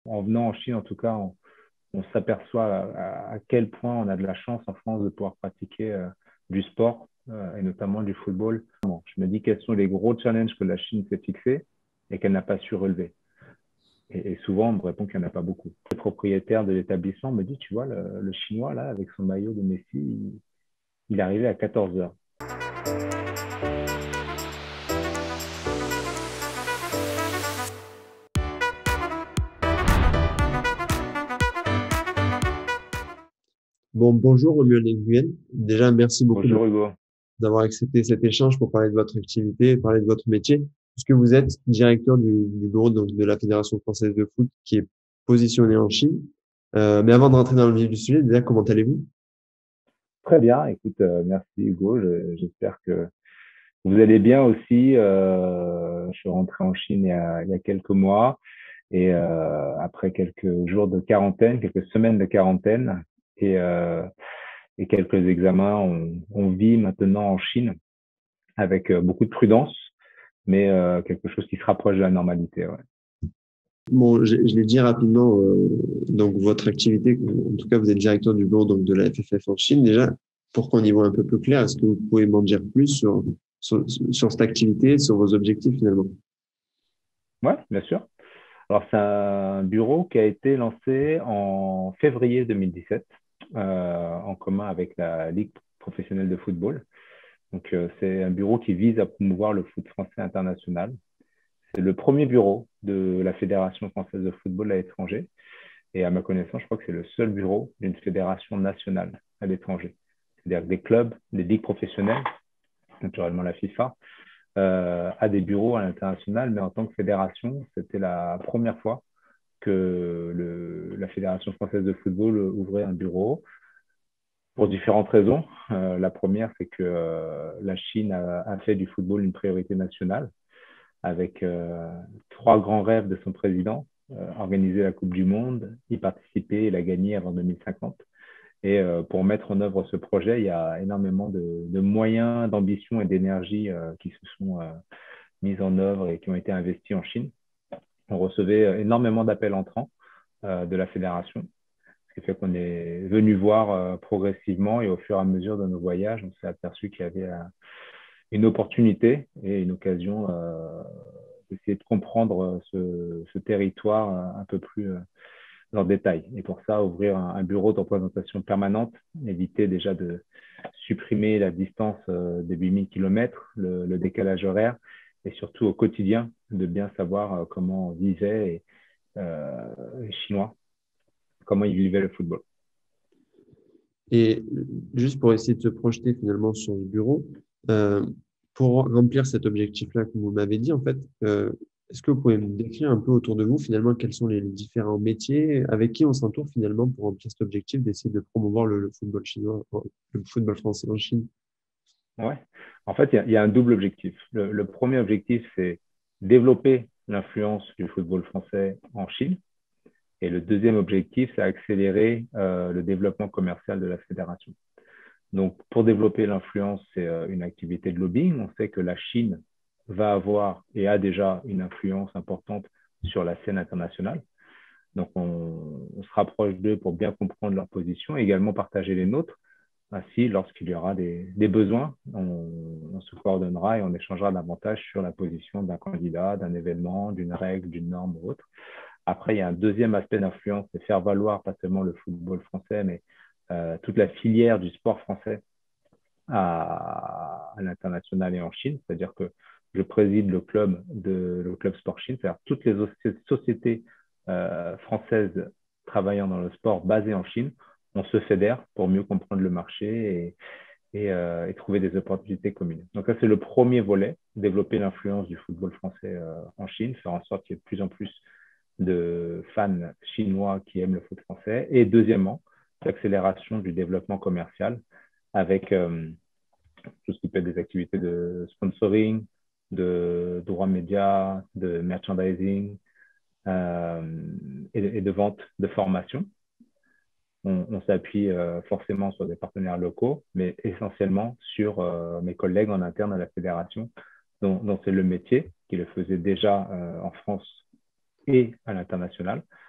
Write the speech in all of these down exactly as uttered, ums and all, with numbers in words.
En venant en Chine, en tout cas, on, on s'aperçoit à, à quel point on a de la chance en France de pouvoir pratiquer euh, du sport euh, et notamment du football. Bon, je me dis quels sont les gros challenges que la Chine s'est fixés et qu'elle n'a pas su relever. Et, et souvent, on me répond qu'il n'y en a pas beaucoup. Le propriétaire de l'établissement me dit, tu vois, le, le Chinois, là, avec son maillot de Messi, il, il est arrivé à quatorze heures. Bon, bonjour Romuald Nguyen. Déjà, merci beaucoup de- Bonjour Hugo. d'avoir accepté cet échange pour parler de votre activité, et parler de votre métier, puisque vous êtes directeur du, du bureau donc, de la Fédération française de foot qui est positionnée en Chine. Euh, mais avant de rentrer dans le vif du sujet, déjà, comment allez-vous? Très bien, écoute, euh, merci Hugo. Je- J'espère que vous allez bien aussi. Euh, je suis rentré en Chine il y a, il y a quelques mois et euh, après quelques jours de quarantaine, quelques semaines de quarantaine et, euh, et quelques examens, on, on vit maintenant en Chine avec euh, beaucoup de prudence, mais euh, quelque chose qui se rapproche de la normalité. Ouais. Bon, je, je l'ai dit rapidement, euh, donc votre activité, en tout cas, vous êtes directeur du bureau donc, de la F F F en Chine. Déjà, pour qu'on y voit un peu plus clair, est-ce que vous pouvez m'en dire plus sur, sur, sur cette activité, sur vos objectifs finalement? Ouais, bien sûr. Alors, c'est un bureau qui a été lancé en février deux mille dix-sept euh, en commun avec la Ligue professionnelle de football. Donc, euh, c'est un bureau qui vise à promouvoir le foot français international. C'est le premier bureau de la Fédération française de football à l'étranger. Et à ma connaissance, je crois que c'est le seul bureau d'une fédération nationale à l'étranger. C'est-à-dire que des clubs, des ligues professionnelles, naturellement la FIFA, euh, a des bureaux à l'international, mais en tant que fédération, c'était la première fois que le, la Fédération française de football ouvrait un bureau pour différentes raisons. Euh, la première, c'est que euh, la Chine a, a, fait du football une priorité nationale avec euh, trois grands rêves de son président, euh, organiser la Coupe du Monde, y participer et la gagner avant deux mille cinquante. Et euh, pour mettre en œuvre ce projet, il y a énormément de, de moyens, d'ambition et d'énergie euh, qui se sont euh, mis en œuvre et qui ont été investis en Chine. On recevait énormément d'appels entrants euh, de la fédération, ce qui fait qu'on est venu voir euh, progressivement et au fur et à mesure de nos voyages, on s'est aperçu qu'il y avait euh, une opportunité et une occasion euh, d'essayer de comprendre ce, ce territoire euh, un peu plus euh, en détail. Et pour ça, ouvrir un, un bureau de représentation permanente, éviter déjà de supprimer la distance euh, des huit mille kilomètres, le, le décalage horaire, et surtout au quotidien, de bien savoir euh, comment vivaient et, euh, les Chinois, comment ils vivaient le football. Et juste pour essayer de se projeter finalement sur le bureau, euh, pour remplir cet objectif-là que vous m'avez dit, en fait, euh, est-ce que vous pouvez me décrire un peu autour de vous finalement quels sont les différents métiers, avec qui on s'entoure finalement pour remplir cet objectif d'essayer de promouvoir le, le football chinois, le football français en Chine? Ouais. En fait, il y, y, a un double objectif. Le, le premier objectif, c'est développer l'influence du football français en Chine. Et le deuxième objectif, c'est accélérer euh, le développement commercial de la fédération. Donc, pour développer l'influence, c'est euh, une activité de lobbying. On sait que la Chine va avoir et a déjà une influence importante sur la scène internationale. Donc, on, on se rapproche d'eux pour bien comprendre leur position et également partager les nôtres. Ainsi, lorsqu'il y aura des, des besoins, on, on, se coordonnera et on échangera davantage sur la position d'un candidat, d'un événement, d'une règle, d'une norme ou autre. Après, il y a un deuxième aspect d'influence, c'est faire valoir pas seulement le football français, mais euh, toute la filière du sport français à, à l'international et en Chine. C'est-à-dire que je préside le club, de, le club Sport Chine, c'est-à-dire toutes les sociétés euh, françaises travaillant dans le sport basées en Chine. On se fédère pour mieux comprendre le marché et, et, euh, et trouver des opportunités communes. Donc ça, c'est le premier volet, développer l'influence du football français euh, en Chine, faire en sorte qu'il y ait de plus en plus de fans chinois qui aiment le foot français. Et deuxièmement, l'accélération du développement commercial avec euh, tout ce qui peut être des activités de sponsoring, de droits médias, de merchandising euh, et, de, et, de vente de formation. On, on s'appuie euh, forcément sur des partenaires locaux, mais essentiellement sur euh, mes collègues en interne à la fédération, dont, dont c'est le métier, qui le faisait déjà euh, en France et à l'international.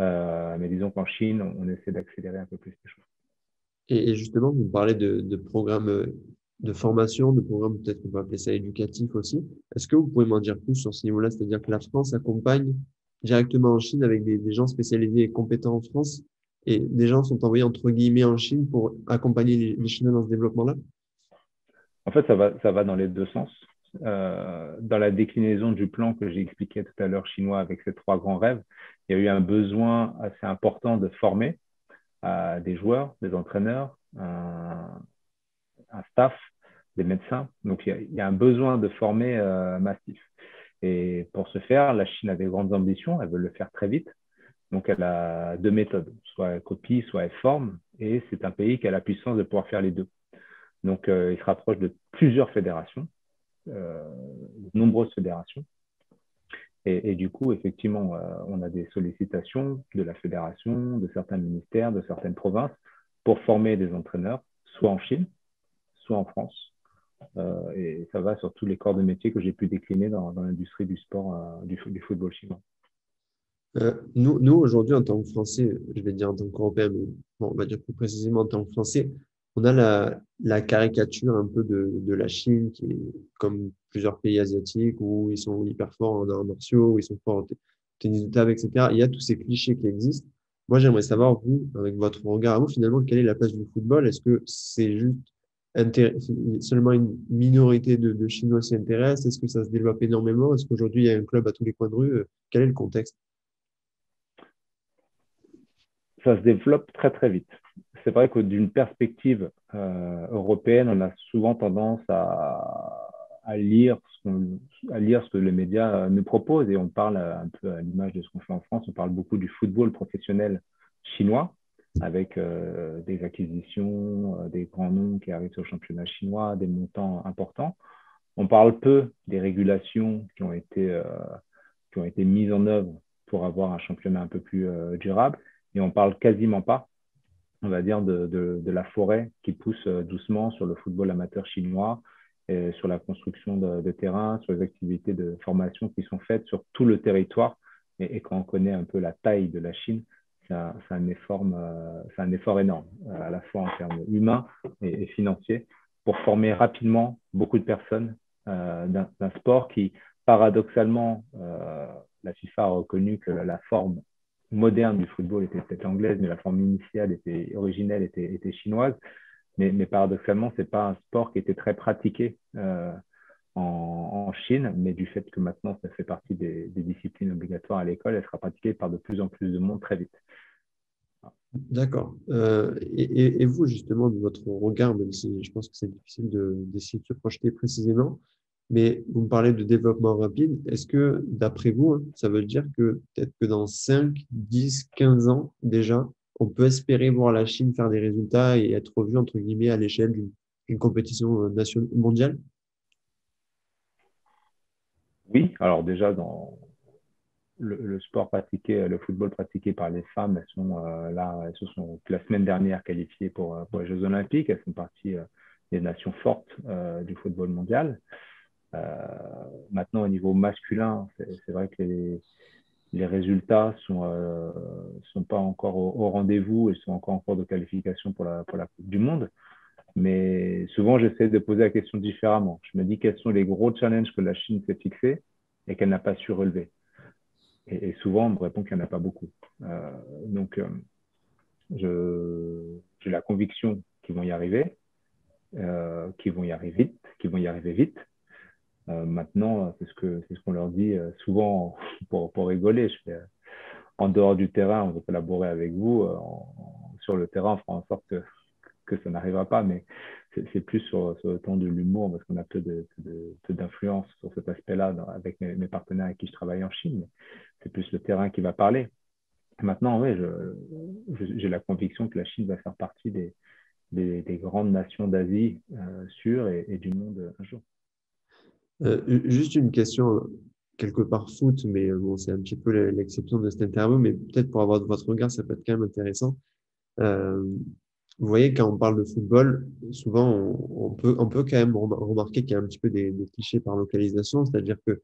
Euh, mais disons qu'en Chine, on, on essaie d'accélérer un peu plus les choses. Et, et justement, vous parlez de, de programmes euh, de formation, de programmes peut-être qu'on peut appeler ça éducatifs aussi. Est-ce que vous pouvez m'en dire plus sur ce niveau-là? C'est-à-dire que la France accompagne directement en Chine avec des, des gens spécialisés et compétents en France et des gens sont envoyés entre guillemets en Chine pour accompagner les, les Chinois dans ce développement-là? En fait, ça va, ça va dans les deux sens. Euh, dans la déclinaison du plan que j'ai expliqué tout à l'heure chinois avec ces trois grands rêves, il y a eu un besoin assez important de former euh, des joueurs, des entraîneurs, un, un staff, des médecins. Donc, il y a, il y a un besoin de former euh, massif. Et pour ce faire, la Chine a des grandes ambitions, elle veut le faire très vite. Donc, elle a deux méthodes. Soit elle copie, soit elle forme. Et c'est un pays qui a la puissance de pouvoir faire les deux. Donc, euh, il se rapproche de plusieurs fédérations, euh, de nombreuses fédérations. Et, et, du coup, effectivement, euh, on a des sollicitations de la fédération, de certains ministères, de certaines provinces pour former des entraîneurs, soit en Chine, soit en France. Euh, et ça va sur tous les corps de métier que j'ai pu décliner dans, dans l'industrie du sport, euh, du, du, football chinois. Euh, nous, nous aujourd'hui, en tant que Français, je vais dire en tant qu'Européens, mais bon, on va dire plus précisément en tant que Français, on a la, la caricature un peu de, de la Chine, qui est comme plusieurs pays asiatiques, où ils sont hyper forts en arts martiaux, où ils sont forts en tennis de table, et cetera. Il y a tous ces clichés qui existent. Moi, j'aimerais savoir, vous, avec votre regard à vous, finalement, quelle est la place du football? Est-ce que c'est juste seulement une minorité de, de Chinois s'y intéressent? Est-ce que ça se développe énormément? Est-ce qu'aujourd'hui, il y a un club à tous les coins de rue? Quel est le contexte? Ça se développe très très vite. C'est vrai que d'une perspective euh, européenne, on a souvent tendance à, à, lire ce à lire ce que les médias nous proposent et on parle un peu à l'image de ce qu'on fait en France, on parle beaucoup du football professionnel chinois avec euh, des acquisitions, euh, des grands noms qui arrivent sur le championnat chinois, des montants importants. On parle peu des régulations qui ont été, euh, qui ont été mises en œuvre pour avoir un championnat un peu plus euh, durable et on parle quasiment pas, on va dire, de, de, de la forêt qui pousse doucement sur le football amateur chinois, et sur la construction de, de terrain, sur les activités de formation qui sont faites sur tout le territoire. Et, et quand on connaît un peu la taille de la Chine, c'est un, un, effort, euh, un effort énorme, à la fois en termes humains et, et financiers, pour former rapidement beaucoup de personnes euh, d'un sport qui, paradoxalement, euh, la FIFA a reconnu que la, la forme moderne du football était peut-être anglaise, mais la forme initiale était originelle, était, était chinoise. Mais, mais paradoxalement, ce n'est pas un sport qui était très pratiqué euh, en, en, Chine, mais du fait que maintenant, ça fait partie des, des disciplines obligatoires à l'école, elle sera pratiquée par de plus en plus de monde très vite. D'accord. Euh, et, et, vous, justement, de votre regard, même si je pense que c'est difficile d'essayer de, de se projeter précisément, mais vous me parlez de développement rapide. Est-ce que, d'après vous, hein, ça veut dire que peut-être que dans cinq, dix, quinze ans déjà, on peut espérer voir la Chine faire des résultats et être vue, entre guillemets, à l'échelle d'une compétition nationale, mondiale? Oui, alors déjà, dans le, le, sport pratiqué, le football pratiqué par les femmes, elles sont euh, là, elles se sont la semaine dernière qualifiées pour, pour les Jeux Olympiques. Elles font partie euh, des nations fortes euh, du football mondial. Euh, maintenant, au niveau masculin, c'est vrai que les, les résultats sont euh, sont pas encore au, au rendez-vous et sont encore en cours de qualification pour la pour la Coupe du Monde. Mais souvent, j'essaie de poser la question différemment. Je me dis quels sont les gros challenges que la Chine s'est fixés et qu'elle n'a pas su relever. Et, et, souvent, on me répond qu'il n'y en a pas beaucoup. Euh, donc, euh, j'ai la conviction qu'ils vont y arriver, euh, qu'ils vont y arriver vite, qu'ils vont y arriver vite. Euh, maintenant, c'est ce que c'est ce qu'on leur dit euh, souvent pour, pour rigoler. Je fais, en dehors du terrain, on veut collaborer avec vous. Euh, en, sur le terrain, on fera en sorte que, que ça n'arrivera pas, mais c'est plus sur, sur le ton de l'humour parce qu'on a peu d'influence sur cet aspect-là avec mes, mes, partenaires avec qui je travaille en Chine. C'est plus le terrain qui va parler. Maintenant, oui, j'ai la conviction que la Chine va faire partie des, des, des grandes nations d'Asie euh, sûres et, et du monde un jour. Euh, juste une question, quelque part foot, mais bon, c'est un petit peu l'exception de cette interview, mais peut-être pour avoir votre regard, ça peut être quand même intéressant. Euh, vous voyez, quand on parle de football, souvent, on, on peut, on peut quand même remarquer qu'il y a un petit peu des, des clichés par localisation, c'est-à-dire que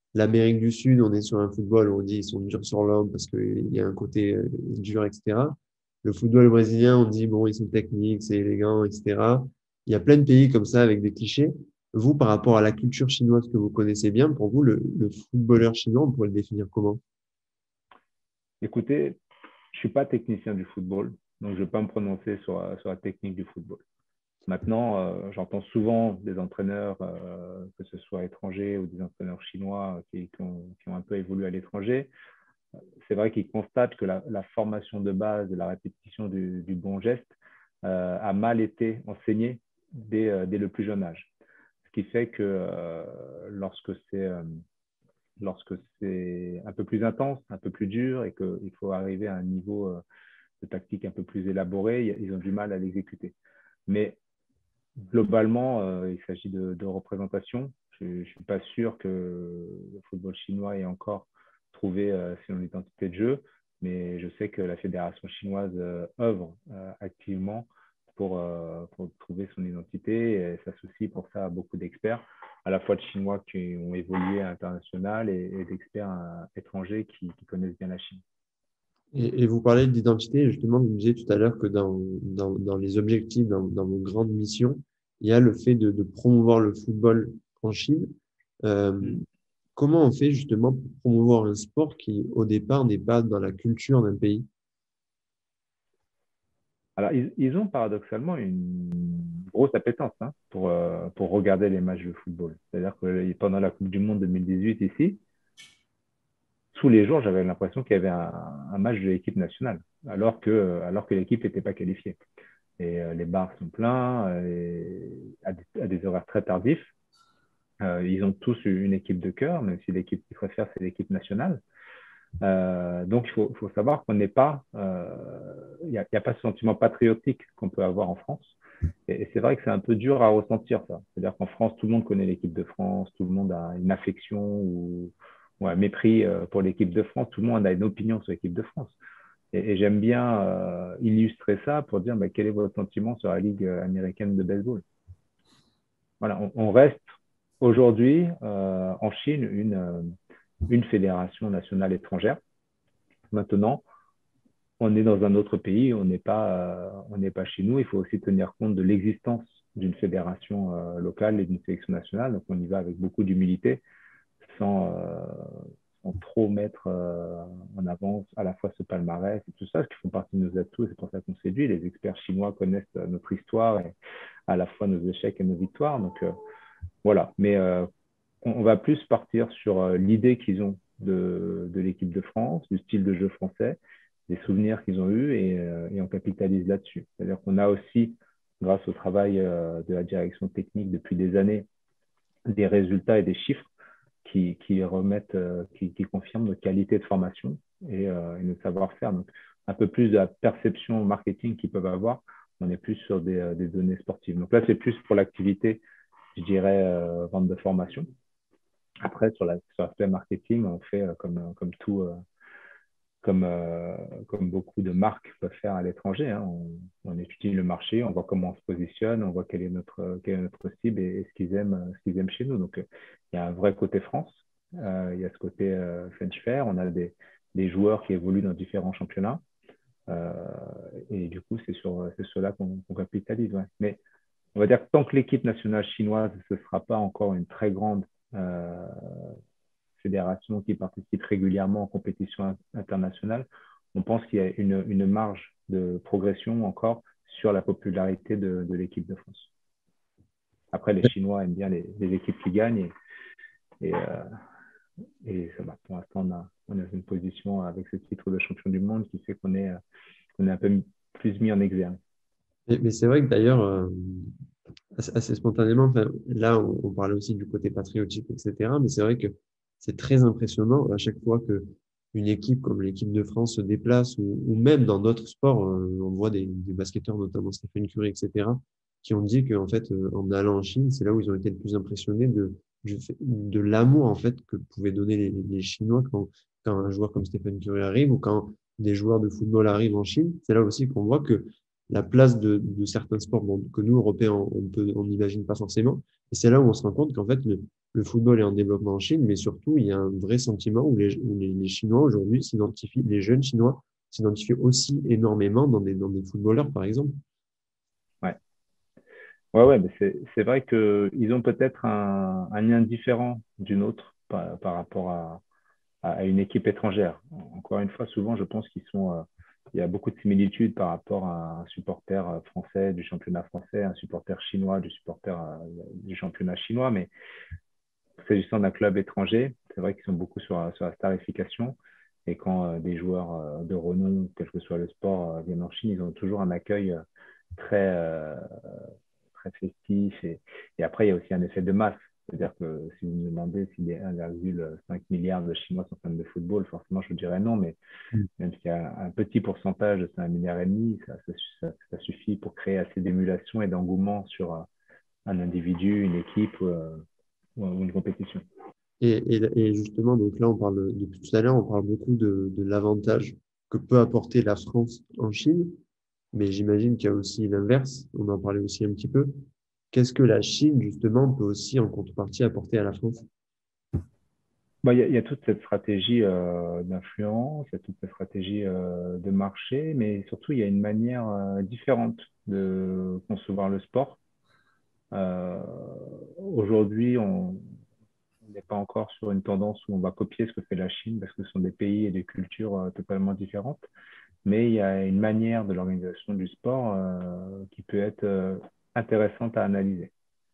l'Amérique du Sud, on est sur un football où on dit ils sont durs sur l'homme parce qu'il y a un côté euh, dur, et cetera. Le football brésilien, on dit bon, ils sont techniques, c'est élégant, et cetera. Il y a plein de pays comme ça avec des clichés. Vous, par rapport à la culture chinoise que vous connaissez bien, pour vous, le, le footballeur chinois, on pourrait le définir comment? Écoutez, je ne suis pas technicien du football, donc je ne vais pas me prononcer sur, sur la technique du football. Maintenant, euh, j'entends souvent des entraîneurs, euh, que ce soit étrangers ou des entraîneurs chinois qui, qui, ont, qui ont un peu évolué à l'étranger. C'est vrai qu'ils constatent que la, la, formation de base, la répétition du, du bon geste euh, a mal été enseignée dès, euh, dès le plus jeune âge. Ce qui fait que euh, lorsque c'est euh, lorsque c'est un peu plus intense, un peu plus dur et qu'il faut arriver à un niveau euh, de tactique un peu plus élaboré, ils ont du mal à l'exécuter. Mais globalement, euh, il s'agit de, de représentation. Je ne suis pas sûr que le football chinois ait encore trouvé euh, son identité de jeu, mais je sais que la fédération chinoise euh, œuvre euh, activement pour, euh, pour trouver son identité et s'associe pour ça à beaucoup d'experts, à la fois de Chinois qui ont évolué à l'international et, et d'experts euh, étrangers qui, qui connaissent bien la Chine. Et, et vous parlez d'identité, justement, vous me disiez tout à l'heure que dans, dans, dans les objectifs, dans, dans vos grandes missions, il y a le fait de, de promouvoir le football en Chine. Euh, Mm. Comment on fait justement pour promouvoir un sport qui, au départ, n'est pas dans la culture d'un pays? Alors, ils, ils, ont paradoxalement une grosse appétence hein, pour, euh, pour regarder les matchs de football. C'est-à-dire que pendant la Coupe du Monde deux mille dix-huit ici, tous les jours, j'avais l'impression qu'il y avait un, un match de l'équipe nationale, alors que, alors que l'équipe n'était pas qualifiée. Et euh, les bars sont pleins euh, et à, des, à, des, horaires très tardifs. Euh, ils ont tous une équipe de cœur, même si l'équipe qu'ils préfèrent, c'est l'équipe nationale. Euh, donc, il faut, faut savoir qu'on n'est pas, il euh, n'y a, a, pas ce sentiment patriotique qu'on peut avoir en France. Et, et c'est vrai que c'est un peu dur à ressentir ça. C'est-à-dire qu'en France, tout le monde connaît l'équipe de France, tout le monde a une affection ou, ou un mépris pour l'équipe de France, tout le monde a une opinion sur l'équipe de France. Et, et j'aime bien euh, illustrer ça pour dire bah, quel est votre sentiment sur la Ligue américaine de baseball. Voilà, on, on reste aujourd'hui euh, en Chine une, une fédération nationale étrangère. Maintenant, on est dans un autre pays, on n'est pas, euh, on n'est pas chez nous. Il faut aussi tenir compte de l'existence d'une fédération euh, locale et d'une sélection nationale. Donc, on y va avec beaucoup d'humilité, sans, euh, sans trop mettre euh, en avant à la fois ce palmarès et tout ça, ce qui font partie de nos atouts. C'est pour ça qu'on séduit. Les experts chinois connaissent notre histoire et à la fois nos échecs et nos victoires. Donc, euh, voilà. Mais euh, on va plus partir sur euh, l'idée qu'ils ont de, de l'équipe de France, du style de jeu français, des souvenirs qu'ils ont eus et, euh, et on capitalise là-dessus. C'est-à-dire qu'on a aussi, grâce au travail euh, de la direction technique depuis des années, des résultats et des chiffres qui, qui remettent, euh, qui, qui confirment notre qualité de formation et, euh, et notre savoir-faire. Donc, un peu plus de la perception marketing qu'ils peuvent avoir, on est plus sur des, euh, des données sportives. Donc là, c'est plus pour l'activité, je dirais, euh, vente de formation. Après, sur l'aspect marketing, on fait euh, comme, comme tout, euh, comme, euh, comme beaucoup de marques peuvent faire à l'étranger. Hein. On, on, étudie le marché, on voit comment on se positionne, on voit quelle est notre, quelle est notre cible et, et ce qu'ils aiment, ce qu'ils aiment chez nous. Donc, euh, il y a un vrai côté France, euh, il y a ce côté euh, French Fair, on a des, des joueurs qui évoluent dans différents championnats. Euh, et du coup, c'est sur, sur là qu'on qu capitalise. Ouais. Mais on va dire que tant que l'équipe nationale chinoise, ce ne sera pas encore une très grande euh, fédération qui participe régulièrement en compétition internationale, on pense qu'il y a une, une, marge de progression encore sur la popularité de, de l'équipe de France. Après, les Chinois aiment bien les, les équipes qui gagnent et, et, euh, et ça va. Pour l'instant, on a, on a une position avec ce titre de champion du monde qui fait qu'on est, on est un peu plus mis en exergue. Mais, mais c'est vrai que d'ailleurs, euh, assez, assez spontanément, enfin, là, on, on parlait aussi du côté patriotique, et cetera. Mais c'est vrai que c'est très impressionnant à chaque fois que une équipe comme l'équipe de France se déplace ou, ou même dans d'autres sports, euh, on voit des, des basketteurs, notamment Stephen Curry, et cetera, qui ont dit qu'en fait, euh, en allant en Chine, c'est là où ils ont été le plus impressionnés de, du fait- de l'amour en fait que pouvaient donner les, les Chinois quand, quand un joueur comme Stephen Curry arrive ou quand des joueurs de football arrivent en Chine. C'est là aussi qu'on voit que la place de, de certains sports bon, que nous, Européens, on peut, on n'imagine pas forcément. Et c'est là où on se rend compte qu'en fait, le, le football est en développement en Chine, mais surtout, il y a un vrai sentiment où les, où les, les Chinois aujourd'hui s'identifient, les jeunes Chinois s'identifient aussi énormément dans des, dans des footballeurs, par exemple. Ouais, ouais, ouais, mais c'est, c'est vrai qu'ils ont peut-être un, un lien différent d'une autre par, par rapport à, à une équipe étrangère. Encore une fois, souvent, je pense qu'ils sont, euh, il y a beaucoup de similitudes par rapport à un supporter euh, français du championnat français, un supporter chinois du supporter euh, du championnat chinois. Mais s'agissant d'un club étranger, c'est vrai qu'ils sont beaucoup sur, sur la starification. Et quand euh, des joueurs euh, de renom, quel que soit le sport, euh, viennent en Chine, ils ont toujours un accueil euh, très, euh, très festif. Et, et après, il y a aussi un effet de masse. C'est-à-dire que si vous me demandez si les un virgule cinq milliard de Chinois sont fans de football, forcément, je vous dirais non. Mais Mm. même s'il y a un petit pourcentage, c'est un milliard et demi, ça, ça, ça, ça suffit pour créer assez d'émulation et d'engouement sur un, un individu, une équipe euh, ou une compétition. Et, et, et justement, donc là, on parle, depuis tout à l'heure, on parle beaucoup de, de l'avantage que peut apporter la France en Chine, mais j'imagine qu'il y a aussi l'inverse. On en parlait aussi un petit peu. Qu'est-ce que la Chine, justement, peut aussi en contrepartie apporter à la France? Bah, il y, a, il y a toute cette stratégie euh, d'influence, il y a toute cette stratégie euh, de marché, mais surtout, il y a une manière euh, différente de concevoir le sport. Euh, Aujourd'hui, on n'est pas encore sur une tendance où on va copier ce que fait la Chine, parce que ce sont des pays et des cultures euh, totalement différentes. Mais il y a une manière de l'organisation du sport euh, qui peut être euh, intéressante à analyser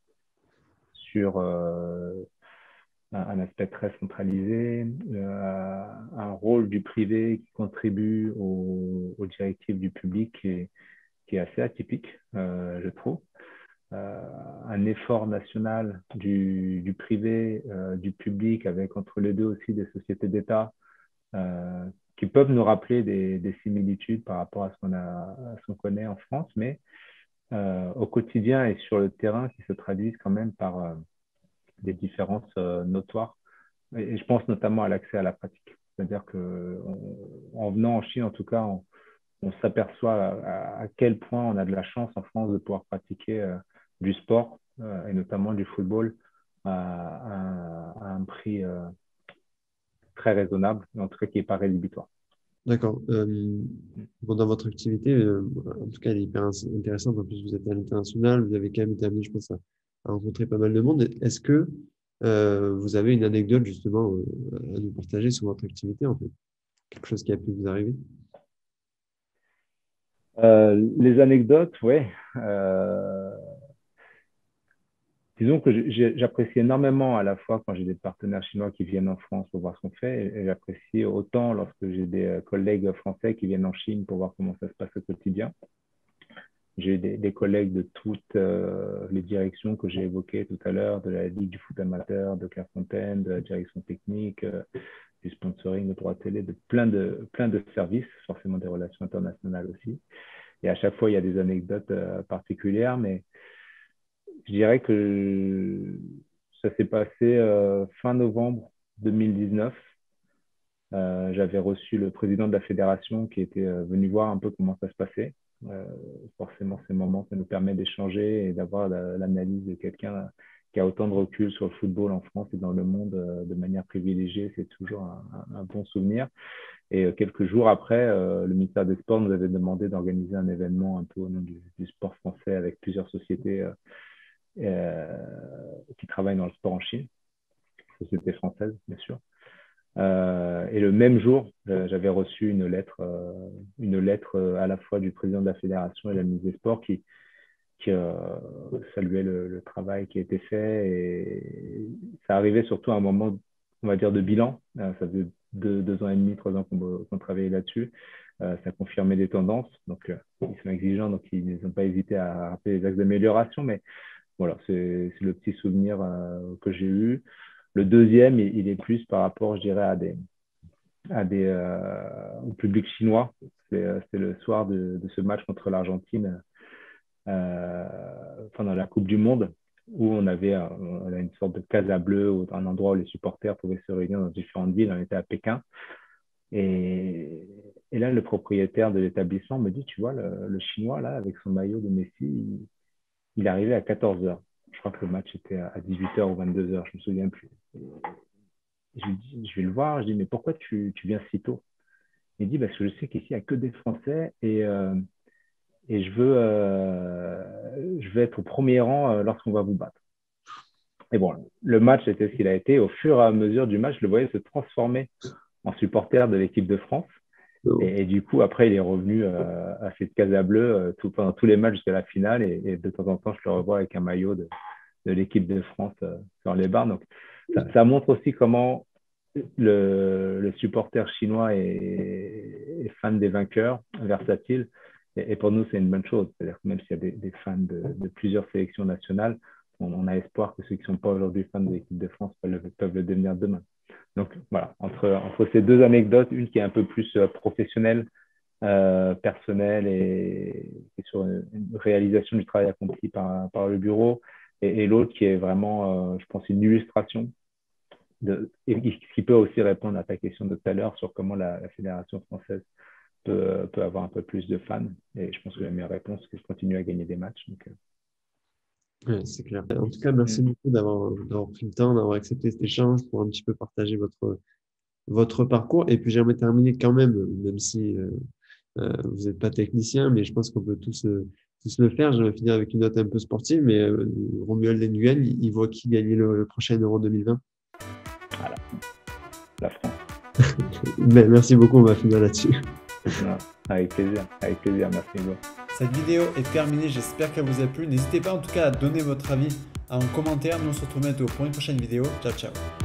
sur euh, un, un aspect très centralisé, euh, un rôle du privé qui contribue aux, aux directives du public qui est, qui est assez atypique, euh, je trouve. Euh, un effort national du, du privé, euh, du public, avec entre les deux aussi des sociétés d'État euh, qui peuvent nous rappeler des, des, similitudes par rapport à ce qu'on a, à ce qu'on connaît en France, mais euh, au quotidien et sur le terrain qui se traduisent quand même par euh, des différences euh, notoires. Et, et je pense notamment à l'accès à la pratique. C'est-à-dire que on, en venant en Chine, en tout cas, on, on s'aperçoit à, à, quel point on a de la chance en France de pouvoir pratiquer euh, du sport euh, et notamment du football à, à, à un prix euh, très raisonnable, en tout cas qui n'est pas rédhibitoire. D'accord. Euh, bon, dans votre activité, euh, en tout cas, elle est hyper ins- intéressante. En plus, vous êtes à l'international, vous avez quand même été amené, je pense, à, à rencontrer pas mal de monde. Est-ce que euh, vous avez une anecdote justement euh, à nous partager sur votre activité, en fait? Quelque chose qui a pu vous arriver? Euh, les anecdotes, ouais. Euh, disons que j'apprécie énormément à la fois quand j'ai des partenaires chinois qui viennent en France pour voir ce qu'on fait, et j'apprécie autant lorsque j'ai des euh, collègues français qui viennent en Chine pour voir comment ça se passe au quotidien. J'ai des, des, collègues de toutes euh, les directions que j'ai évoquées tout à l'heure, de la Ligue du foot amateur, de Clairefontaine, de la direction technique, euh, du sponsoring, de droit télé, de plein, de plein de services, forcément des relations internationales aussi. Et à chaque fois, il y a des anecdotes euh, particulières, mais je dirais que ça s'est passé euh, fin novembre deux mille dix-neuf. Euh, j'avais reçu le président de la fédération qui était euh, venu voir un peu comment ça se passait. Euh, forcément, ces moments, ça nous permet d'échanger et d'avoir l'analyse de quelqu'un qui a autant de recul sur le football en France et dans le monde euh, de manière privilégiée. C'est toujours un, un, un, bon souvenir. Et euh, quelques jours après, euh, le ministère des Sports nous avait demandé d'organiser un événement un peu au nom du, du sport français avec plusieurs sociétés euh, euh, qui travaillent dans le sport en Chine, sociétés françaises, bien sûr. Euh, et le même jour, euh, j'avais reçu une lettre, euh, une lettre euh, à la fois du président de la fédération et de la ministre des Sports qui, qui euh, saluait le, le, travail qui a été fait. Et ça arrivait surtout à un moment, on va dire, de bilan. Euh, ça faisait deux, deux ans et demi, trois ans qu'on qu travaillait là-dessus. Euh, ça confirmait des tendances. Donc, euh, ils sont exigeants, donc ils n'ont pas hésité à rappeler les axes d'amélioration. Mais voilà, c'est le petit souvenir euh, que j'ai eu. Le deuxième, il, il est plus par rapport, je dirais, à des, à des, euh, au public chinois. C'est le soir de, de, ce match contre l'Argentine euh, pendant la Coupe du Monde, où on avait euh, on a une sorte de casa bleue, un endroit où les supporters pouvaient se réunir dans différentes villes. On était à Pékin. Et, et là, le propriétaire de l'établissement me dit, tu vois, le, le Chinois, là, avec son maillot de Messi, il, il est arrivé à quatorze heures. je crois que le match était à dix-huit heures ou vingt-deux heures, je ne me souviens plus. Et je lui dis, je vais le voir, je dis, mais pourquoi tu, tu viens si tôt? Il dit, parce que je sais qu'ici, il n'y a que des Français et, euh, et je, veux, euh, je veux être au premier rang euh, lorsqu'on va vous battre. Et bon, le match était ce qu'il a été. Au fur et à mesure du match, je le voyais se transformer en supporter de l'équipe de France. Et, et, du coup, après, il est revenu euh, à cette Casa Bleue euh, tout, pendant tous les matchs jusqu'à la finale. Et, et, de temps en temps, je le revois avec un maillot de, de l'équipe de France euh, sur les barres. Donc, ça, ça montre aussi comment le, le supporter chinois est, est fan des vainqueurs, versatile. Et, et pour nous, c'est une bonne chose. C'est-à-dire que même s'il y a des, des fans de, de plusieurs sélections nationales, on, on a espoir que ceux qui ne sont pas aujourd'hui fans de l'équipe de France peuvent le, peuvent le devenir demain. Donc voilà, entre, entre ces deux anecdotes, une qui est un peu plus euh, professionnelle, euh, personnelle et, et sur une, une réalisation du travail accompli par, par le bureau, et, et l'autre qui est vraiment, euh, je pense, une illustration de, et qui peut aussi répondre à ta question de tout à l'heure sur comment la, la Fédération française peut, peut avoir un peu plus de fans. Et je pense que la meilleure réponse, c'est que je continue à gagner des matchs. Donc, euh... Oui, c'est clair. En tout cas, merci mmh. beaucoup d'avoir, d'avoir pris le temps, d'avoir accepté cet échange pour un petit peu partager votre, votre parcours. Et puis, j'aimerais terminer quand même, même si euh, euh, vous n'êtes pas technicien, mais je pense qu'on peut tous, euh, tous le faire. J'aimerais finir avec une note un peu sportive, mais euh, Romuald Le Guen, il, il voit qui gagner le, le prochain Euro deux mille vingt? Voilà. La France. Ben, merci beaucoup, on va finir là-dessus. Non, avec plaisir, avec plaisir, merci beaucoup. Cette vidéo est terminée, j'espère qu'elle vous a plu. N'hésitez pas en tout cas à donner votre avis en commentaire. Nous on se retrouve bientôt pour une prochaine vidéo. Ciao, ciao.